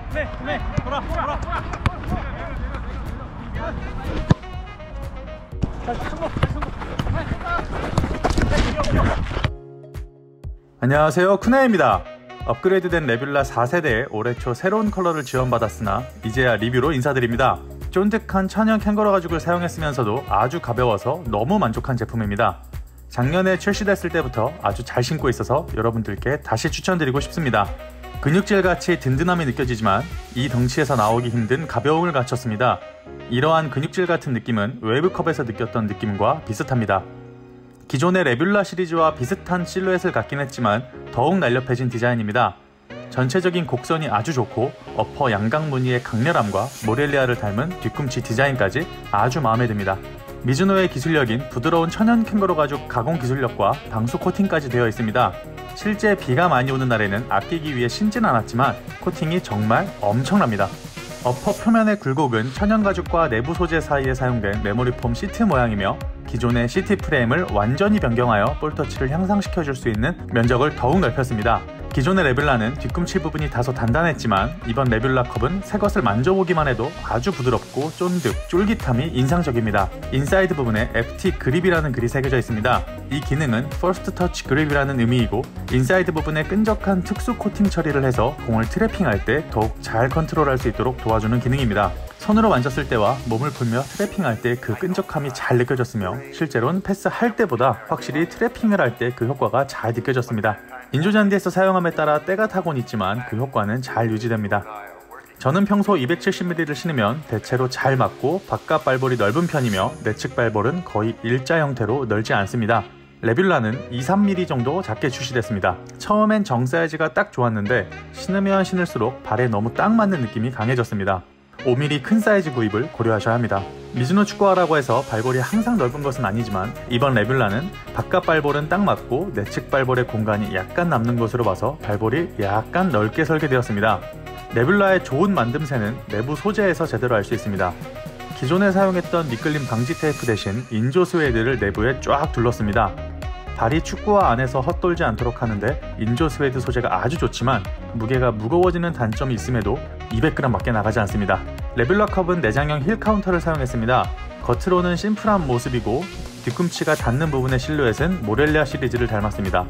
돌아. 안녕하세요, 쿠나입니다. 업그레이드된 레뷸라 4세대에 올해 초 새로운 컬러를 지원받았으나 이제야 리뷰로 인사드립니다. 쫀득한 천연 캥거루 가죽을 사용했으면서도 아주 가벼워서 너무 만족한 제품입니다. 작년에 출시됐을 때부터 아주 잘 신고 있어서 여러분들께 다시 추천드리고 싶습니다. 근육질같이 든든함이 느껴지지만 이 덩치에서 나오기 힘든 가벼움을 갖췄습니다. 이러한 근육질 같은 느낌은 웨이브컵에서 느꼈던 느낌과 비슷합니다. 기존의 레뷸라 시리즈와 비슷한 실루엣을 갖긴 했지만 더욱 날렵해진 디자인입니다. 전체적인 곡선이 아주 좋고 어퍼 양각 무늬의 강렬함과 모렐리아를 닮은 뒤꿈치 디자인까지 아주 마음에 듭니다. 미즈노의 기술력인 부드러운 천연 캥거루 가죽 가공 기술력과 방수 코팅까지 되어 있습니다. 실제 비가 많이 오는 날에는 아끼기 위해 신진 않았지만 코팅이 정말 엄청납니다. 어퍼 표면의 굴곡은 천연 가죽과 내부 소재 사이에 사용된 메모리 폼 시트 모양이며 기존의 시트 프레임을 완전히 변경하여 볼터치를 향상시켜줄 수 있는 면적을 더욱 넓혔습니다. 기존의 레뷸라는 뒤꿈치 부분이 다소 단단했지만 이번 레뷸라 컵은 새것을 만져보기만 해도 아주 부드럽고 쫀득, 쫄깃함이 인상적입니다. 인사이드 부분에 FT 그립이라는 글이 새겨져 있습니다. 이 기능은 First Touch Grip이라는 의미이고 인사이드 부분에 끈적한 특수 코팅 처리를 해서 공을 트래핑할 때 더욱 잘 컨트롤할 수 있도록 도와주는 기능입니다. 손으로 만졌을 때와 몸을 풀며 트래핑할 때 그 끈적함이 잘 느껴졌으며 실제로는 패스할 때보다 확실히 트래핑을 할 때 그 효과가 잘 느껴졌습니다. 인조잔디에서 사용함에 따라 때가 타곤 있지만 그 효과는 잘 유지됩니다. 저는 평소 270mm를 신으면 대체로 잘 맞고 바깥 발볼이 넓은 편이며 내측 발볼은 거의 일자 형태로 넓지 않습니다. 레뷸라는 2-3mm 정도 작게 출시됐습니다. 처음엔 정 사이즈가 딱 좋았는데 신으면 신을수록 발에 너무 딱 맞는 느낌이 강해졌습니다. 5mm 큰 사이즈 구입을 고려하셔야 합니다. 미즈노 축구화라고 해서 발볼이 항상 넓은 것은 아니지만 이번 레뷸라는 바깥 발볼은 딱 맞고 내측 발볼의 공간이 약간 남는 것으로 봐서 발볼이 약간 넓게 설계되었습니다. 레뷸라의 좋은 만듦새는 내부 소재에서 제대로 알 수 있습니다. 기존에 사용했던 미끌림 방지 테이프 대신 인조 스웨이드를 내부에 쫙 둘렀습니다. 발이 축구화 안에서 헛돌지 않도록 하는데 인조 스웨이드 소재가 아주 좋지만 무게가 무거워지는 단점이 있음에도 200g 밖에 나가지 않습니다. 레뷸라 컵은 내장형 힐 카운터를 사용했습니다. 겉으로는 심플한 모습이고 뒤꿈치가 닿는 부분의 실루엣은 모렐리아 시리즈를 닮았습니다.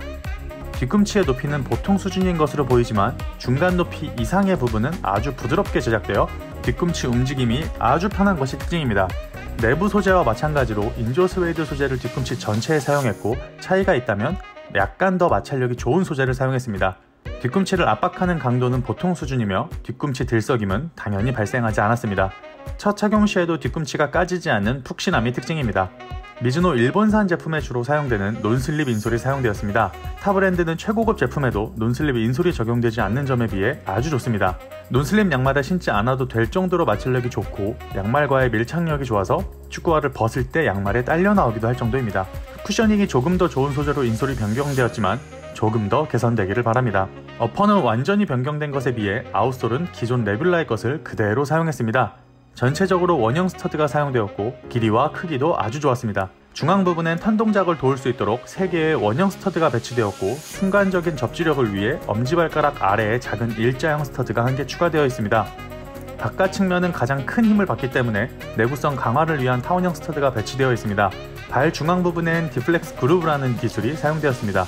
뒤꿈치의 높이는 보통 수준인 것으로 보이지만 중간 높이 이상의 부분은 아주 부드럽게 제작되어 뒤꿈치 움직임이 아주 편한 것이 특징입니다. 내부 소재와 마찬가지로 인조 스웨이드 소재를 뒤꿈치 전체에 사용했고 차이가 있다면 약간 더 마찰력이 좋은 소재를 사용했습니다. 뒤꿈치를 압박하는 강도는 보통 수준이며 뒤꿈치 들썩임은 당연히 발생하지 않았습니다. 첫 착용 시에도 뒤꿈치가 까지지 않는 푹신함이 특징입니다. 미즈노 일본산 제품에 주로 사용되는 논슬립 인솔이 사용되었습니다. 타 브랜드는 최고급 제품에도 논슬립 인솔이 적용되지 않는 점에 비해 아주 좋습니다. 논슬립 양말을 신지 않아도 될 정도로 마찰력이 좋고 양말과의 밀착력이 좋아서 축구화를 벗을 때 양말에 딸려 나오기도 할 정도입니다. 쿠셔닝이 조금 더 좋은 소재로 인솔이 변경되었지만 조금 더 개선되기를 바랍니다. 어퍼는 완전히 변경된 것에 비해 아웃솔은 기존 레뷸라의 것을 그대로 사용했습니다. 전체적으로 원형 스터드가 사용되었고 길이와 크기도 아주 좋았습니다. 중앙 부분엔 턴 동작을 도울 수 있도록 3개의 원형 스터드가 배치되었고 순간적인 접지력을 위해 엄지발가락 아래에 작은 일자형 스터드가 한 개 추가되어 있습니다. 바깥 측면은 가장 큰 힘을 받기 때문에 내구성 강화를 위한 타원형 스터드가 배치되어 있습니다. 발 중앙 부분엔 디플렉스 그루브라는 기술이 사용되었습니다.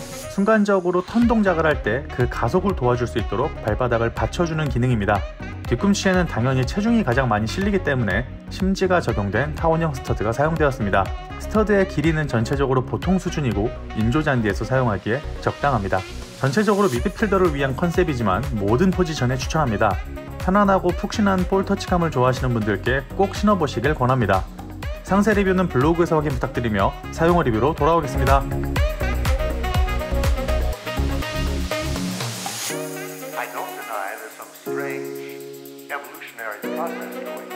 순간적으로 턴 동작을 할 때 그 가속을 도와줄 수 있도록 발바닥을 받쳐주는 기능입니다. 뒤꿈치에는 당연히 체중이 가장 많이 실리기 때문에 심지가 적용된 타원형 스터드가 사용되었습니다. 스터드의 길이는 전체적으로 보통 수준이고 인조잔디에서 사용하기에 적당합니다. 전체적으로 미드필더를 위한 컨셉이지만 모든 포지션에 추천합니다. 편안하고 푹신한 볼 터치감을 좋아하시는 분들께 꼭 신어보시길 권합니다. 상세 리뷰는 블로그에서 확인 부탁드리며 사용후 리뷰로 돌아오겠습니다. I don't deny there's some strange evolutionary process going on.